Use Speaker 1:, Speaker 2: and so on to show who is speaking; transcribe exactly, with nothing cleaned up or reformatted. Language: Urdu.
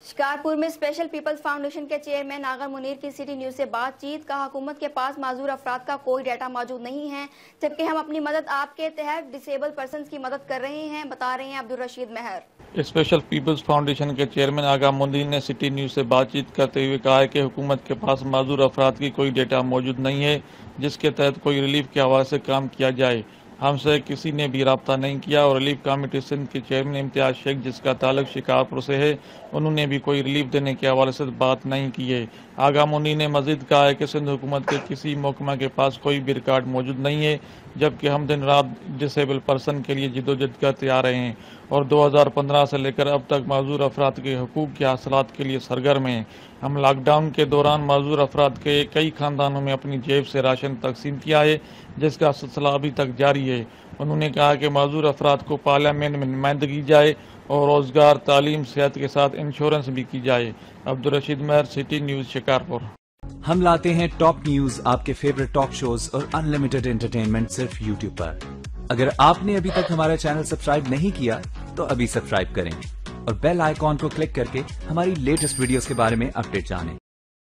Speaker 1: شکارپور میں اسپیشل پیپلز فاؤنڈیشن کے چیئرمین آغا منیر کی سٹی نیوز سے بات چیت کا حکومت کے پاس معذور افراد کا کوئی ڈیٹا موجود نہیں ہے، جبکہ ہم اپنی مدد آپ کے تحت ڈسیبل پرسنز کی مدد کر رہے ہیں، بتا رہے ہیں Abdul Rashid Mehar.
Speaker 2: Special peoples foundation کے چیئرمین آغا منیر نے سٹی نیوز سے بات چیت کرتے ہوئے کہا ہے کہ حکومت کے پاس معذور افراد کی کوئی ڈیٹا موجود نہیں ہے جس کے تحت کوئی ریلیف کے حوالے سے کام کیا جائے۔ ہم سے کسی نے بھی رابطہ نہیں کیا اور ریلیف کمیٹی سندھ کے چیئرمین امتیاز شیخ جس کا تعلق شکارپور سے ہے، انہوں نے بھی کوئی ریلیف دینے کے حوالے سے بات نہیں کی ہے۔ آغا منیر نے مزید کہا ہے کہ سندھ حکومت کے کسی محکمہ کے پاس کوئی بھی ریکارڈ موجود نہیں ہے، جبکہ ہم دن رات ڈسیبل پرسن کے لیے جدوجہد کرتے آ رہے ہیں اور دو ہزار پندرہ سے لے کر اب تک معذور افراد کے حقوق کے حاصلات کے لیے سرگرم ہیں۔ ہم لاک ڈاؤن کے دوران معذور افراد کے کئی خاندانوں میں اپنی جیب سے راشن تقسیم کیا ہے، جس کا سلسلہ ابھی تک جاری ہے۔ انہوں نے کہا کہ معذور افراد کو پارلیمنٹ میں نمائندگی جائے اور روزگار، تعلیم، صحت کے ساتھ انشورنس بھی کی جائے۔ عبدالرشید مہر، سٹی نیوز، شکارپور۔
Speaker 3: ہم لاتے ہیں ٹاپ نیوز، آپ کے فیوریٹ ٹاک شوز اور ان لمیٹڈ انٹرٹینمنٹ صرف یوٹیوب پر۔ اگر آپ نے ابھی تک ہمارا چینل سبسکرائب نہیں کیا تو ابھی سبسکرائب کریں اور بیل آئیکن کو کلک کر کے ہماری لیٹسٹ ویڈیوز کے بارے میں اپڈیٹ جانیں۔